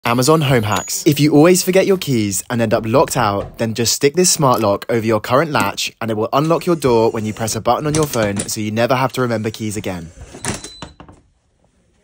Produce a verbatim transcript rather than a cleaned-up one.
Amazon home hacks. If you always forget your keys and end up locked out, then just stick this smart lock over your current latch and it will unlock your door when you press a button on your phone so you never have to remember keys again.